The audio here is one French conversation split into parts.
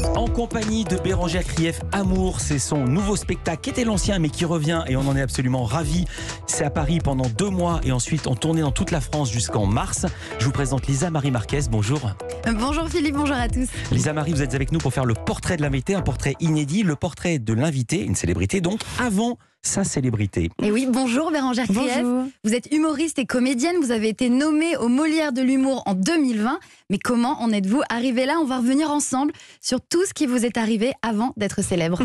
En compagnie de Bérangère Krief, Amour, c'est son nouveau spectacle qui était l'ancien mais qui revient et on en est absolument ravis. C'est à Paris pendant 2 mois et ensuite on tournait dans toute la France jusqu'en mars. Je vous présente Lisa Marie Marquez, bonjour. Bonjour Philippe, bonjour à tous. Lisa Marie, vous êtes avec nous pour faire le portrait de l'invité, un portrait inédit, le portrait de l'invité, une célébrité donc, avant sa célébrité. Et oui, bonjour Bérangère Krief. Vous êtes humoriste et comédienne, vous avez été nommée au Molière de l'humour en 2020. Mais comment en êtes-vous arrivée là? On va revenir ensemble sur tout ce qui vous est arrivé avant d'être célèbre.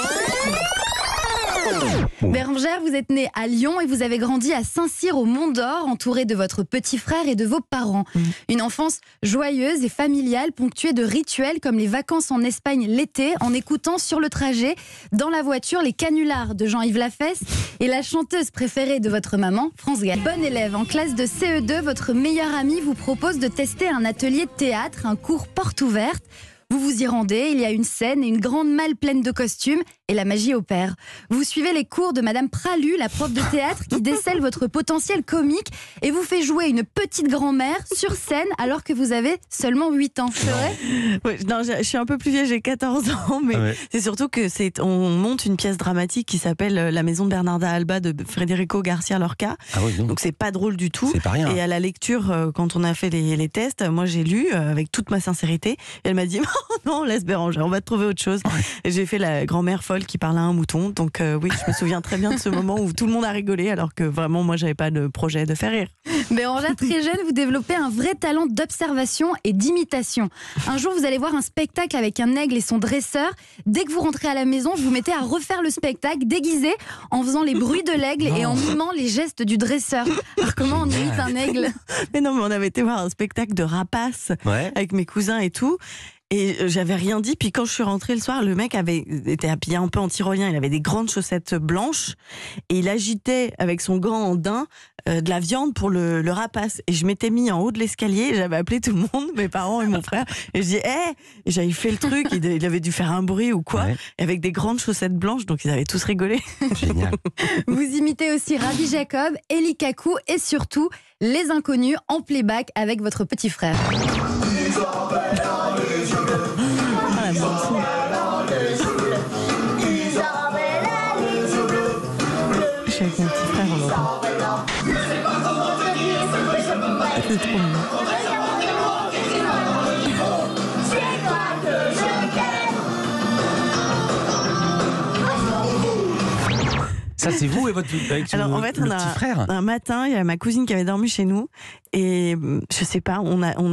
Bérangère, vous êtes née à Lyon et vous avez grandi à Saint-Cyr au Mont d'Or, entourée de votre petit frère et de vos parents. Une enfance joyeuse et familiale, ponctuée de rituels comme les vacances en Espagne l'été, en écoutant sur le trajet, dans la voiture, les canulars de Jean-Yves Lafesse et la chanteuse préférée de votre maman, France Gall. Bonne élève, en classe de CE2, votre meilleur ami vous propose de tester un atelier de théâtre, un cours porte ouverte. Vous vous y rendez, il y a une scène et une grande malle pleine de costumes et la magie opère. Vous suivez les cours de Madame Pralu, la prof de théâtre, qui décèle votre potentiel comique et vous fait jouer une petite grand-mère sur scène alors que vous avez seulement 8 ans. C'est vrai ? Oui, non, je suis un peu plus vieille, j'ai 14 ans, mais c'est surtout que on monte une pièce dramatique qui s'appelle La maison de Bernarda Alba de Federico Garcia Lorca. Donc c'est pas drôle du tout. C'est pas rien. Et à la lecture, quand on a fait les tests, moi j'ai lu avec toute ma sincérité. Et elle m'a dit oh non, laisse Bérangère, on va trouver autre chose. Et j'ai fait la grand-mère folle qui parle à un mouton. Donc oui, je me souviens très bien de ce moment où tout le monde a rigolé alors que vraiment moi j'avais pas de projet de faire rire. Bérangère, très jeune, vous développez un vrai talent d'observation et d'imitation. Un jour, vous allez voir un spectacle avec un aigle et son dresseur. Dès que vous rentrez à la maison, vous vous mettez à refaire le spectacle déguisé en faisant les bruits de l'aigle et en mimant les gestes du dresseur. Alors comment on imite un aigle? Mais non, mais on avait été voir un spectacle de rapaces avec mes cousins et tout. Et j'avais rien dit, puis quand je suis rentrée le soir, le mec était habillé un peu en tyrolien, il avait des grandes chaussettes blanches, et il agitait avec son gant en daim de la viande pour le rapace. Et je m'étais mis en haut de l'escalier, et j'avais appelé tout le monde, mes parents et mon frère, et je dis hey! Et j'avais fait le truc, il avait dû faire un bruit ou quoi, et avec des grandes chaussettes blanches, donc ils avaient tous rigolé. Génial. Vous imitez aussi Rabbi Jacob, Eli Kakou, et surtout Les Inconnus en playback avec votre petit frère. Je suis avec mon petit frère, on l'entend. C'est trop mignon. Ça c'est vous et votre Alors, en fait, petit frère. Un matin, il y a ma cousine qui avait dormi chez nous et je sais pas, on a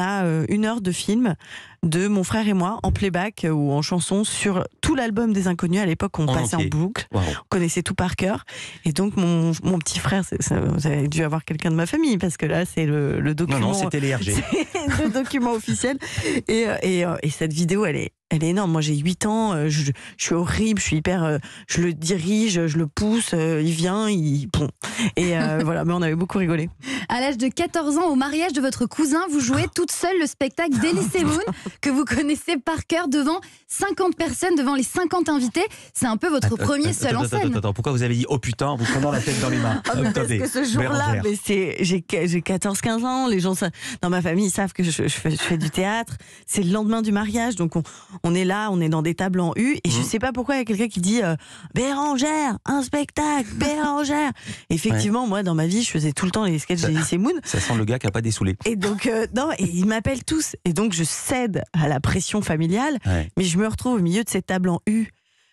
1 heure de film de mon frère et moi en playback ou en chanson sur tout l'album des Inconnus. À l'époque, on passait en boucle, on connaissait tout par cœur. Et donc mon petit frère, vous avez dû avoir quelqu'un de ma famille parce que là c'est le document. Non, c'était les RG. C'est le document officiel. Et cette vidéo, elle est énorme. Moi, j'ai 8 ans, je suis horrible, je suis hyper. Je le dirige, je le pousse, il vient, bon. Et voilà, mais on avait beaucoup rigolé. À l'âge de 14 ans, au mariage de votre cousin, vous jouez toute seule le spectacle d'Elysée Moon, que vous connaissez par cœur devant 50 personnes, devant les 50 invités. C'est un peu votre premier seul en scène. Attends, pourquoi vous avez dit oh putain en vous prenant la tête dans les mains? Parce que ce jour-là, j'ai 14-15 ans, les gens dans ma famille savent que je fais du théâtre. C'est le lendemain du mariage, donc on est là, on est dans des tables en U, et je sais pas pourquoi il y a quelqu'un qui dit Bérangère, un spectacle, Bérangère. Effectivement, moi dans ma vie, je faisais tout le temps les sketchs d'Elysée Moon. Ça sent le gars qui a pas dessoulé. Et donc et ils m'appellent tous, et donc je cède à la pression familiale, mais je me retrouve au milieu de ces tables en U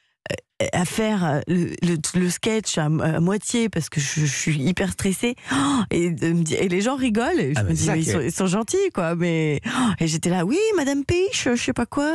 à faire le sketch à moitié parce que je suis hyper stressée et les gens rigolent et je me dis mais ils sont gentils quoi, mais et j'étais là oui Madame Piche je sais pas quoi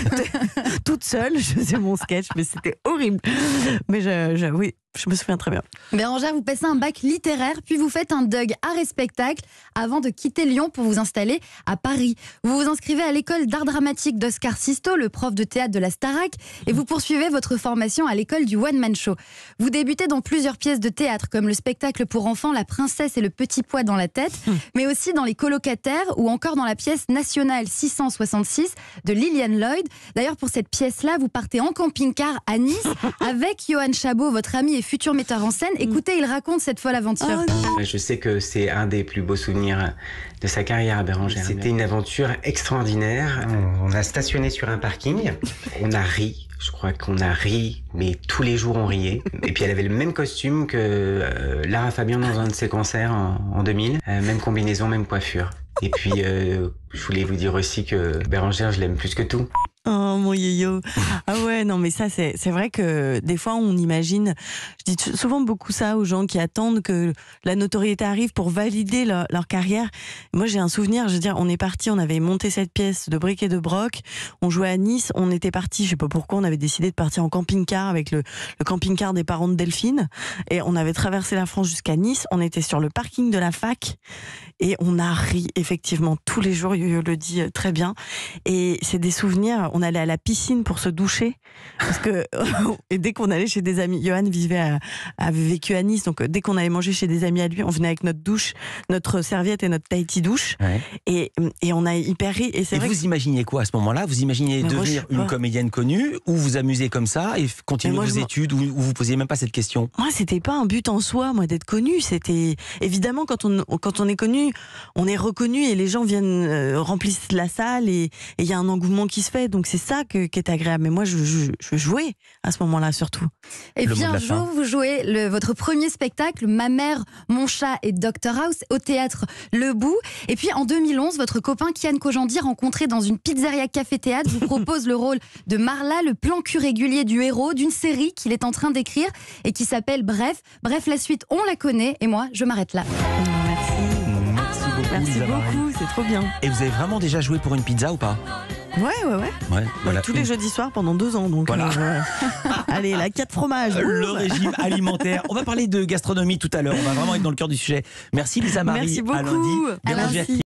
toute seule je faisais mon sketch, mais c'était horrible, mais oui, je me souviens très bien. Bérangère, vous passez un bac littéraire, puis vous faites un DUG art et spectacle avant de quitter Lyon pour vous installer à Paris. Vous vous inscrivez à l'école d'art dramatique d'Oscar Sisto, le prof de théâtre de la Starac, et vous poursuivez votre formation à l'école du One Man Show. Vous débutez dans plusieurs pièces de théâtre, comme le spectacle pour enfants La Princesse et le Petit Pois dans la tête, mais aussi dans Les Colocataires ou encore dans la pièce nationale 666 de Liliane Lloyd. D'ailleurs, pour cette pièce-là, vous partez en camping-car à Nice avec Johan Chabot, votre ami et futur metteur en scène. Écoutez, il raconte cette fois l'aventure. Je sais que c'est un des plus beaux souvenirs de sa carrière à Bérengère. C'était une aventure extraordinaire. On a stationné sur un parking, on a ri. Je crois qu'on a ri, mais tous les jours on riait. Et puis elle avait le même costume que Lara Fabian dans un de ses concerts en 2000. Même combinaison, même coiffure. Et puis je voulais vous dire aussi que Bérengère, je l'aime plus que tout. Oh mon yo-yo. Ah ouais, non mais ça c'est vrai que des fois on imagine, je dis souvent beaucoup ça aux gens qui attendent que la notoriété arrive pour valider leur carrière. Moi j'ai un souvenir, je veux dire, on est parti, on avait monté cette pièce de bric et de broc, on jouait à Nice, on était parti, je sais pas pourquoi, on avait décidé de partir en camping-car avec le camping-car des parents de Delphine, et on avait traversé la France jusqu'à Nice, on était sur le parking de la fac, et on a ri effectivement tous les jours, Yo-Yo le dit très bien, et c'est des souvenirs. On allait à la piscine pour se doucher parce que et dès qu'on allait chez des amis, Johan avait vécu à Nice, donc dès qu'on allait manger chez des amis à lui, on venait avec notre douche, notre serviette et notre Tahiti douche, ouais. et on a hyper ri. Et vrai vous imaginiez quoi à ce moment-là? Vous imaginiez devenir une comédienne connue, ou vous amuser comme ça et continuer vos études, ou vous posiez même pas cette question? Moi, c'était pas un but en soi, moi, d'être connue. C'était évidemment quand on est connu, on est reconnu et les gens viennent remplissent la salle et il y a un engouement qui se fait. Donc c'est ça qui est agréable. Mais moi, je jouais à ce moment-là surtout. Et puis un jour, vous jouez votre premier spectacle, Ma mère, mon chat et Dr House, au théâtre Le Bout. Et puis en 2011, votre copain Kian Kojandi, rencontré dans une pizzeria café-théâtre, vous propose le rôle de Marla, le plan cul régulier du héros d'une série qu'il est en train d'écrire et qui s'appelle Bref. Bref, la suite, on la connaît. Et moi, je m'arrête là. Merci beaucoup, c'est trop bien. Et vous avez vraiment déjà joué pour une pizza ou pas? Ouais. Voilà. Tous les jeudis soirs pendant 2 ans. Donc voilà. Allez, la 4 fromages. Le régime alimentaire. On va parler de gastronomie tout à l'heure. On va vraiment être dans le cœur du sujet. Merci Lisa Marie. Merci beaucoup. À lundi.